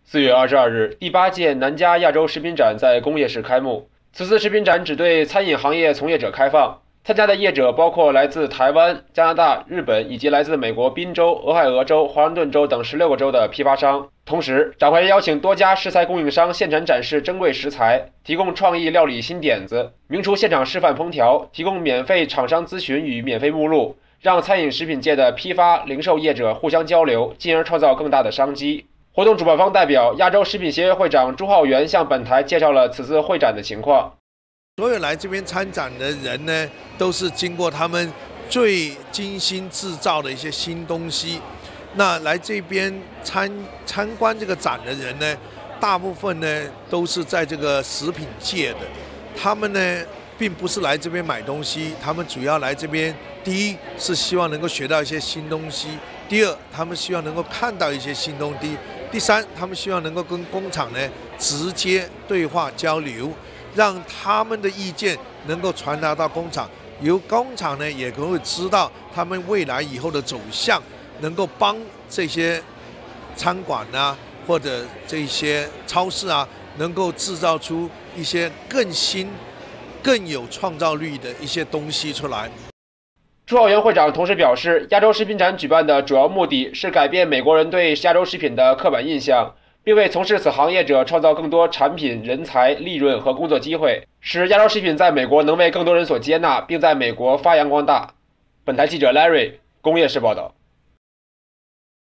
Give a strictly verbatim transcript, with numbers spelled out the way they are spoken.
四月二十二日，第八届南加亚洲食品展在工业市开幕。此次食品展只对餐饮行业从业者开放，参加的业者包括来自台湾、加拿大、日本以及来自美国宾州、俄亥俄州、华盛顿州等十六个州的批发商。同时，展会邀请多家食材供应商现场展示珍贵食材，提供创意料理新点子，名厨现场示范烹调，提供免费厂商咨询与免费目录，让餐饮食品界的批发、零售业者互相交流，进而创造更大的商机。活动主办方代表亚洲食品协会会长朱浩元向本台介绍了此次会展的情况。 所有来这边参展的人呢，都是经过他们最精心制造的一些新东西。那来这边参参观这个展的人呢，大部分呢都是在这个食品界的，他们呢并不是来这边买东西，他们主要来这边，第一是希望能够学到一些新东西，第二他们希望能够看到一些新东西，第三他们希望能够跟工厂呢直接对话交流，让他们的意见能够传达到工厂，由工厂呢也可以知道他们未来以后的走向，能够帮这些餐馆啊或者这些超市啊，能够制造出一些更新、更有创造力的一些东西出来。 朱浩元会长同时表示，亚洲食品展举办的主要目的是改变美国人对亚洲食品的刻板印象，并为从事此行业者创造更多产品、人才、利润和工作机会，使亚洲食品在美国能为更多人所接纳，并在美国发扬光大。本台记者 Larry， 工业室报道。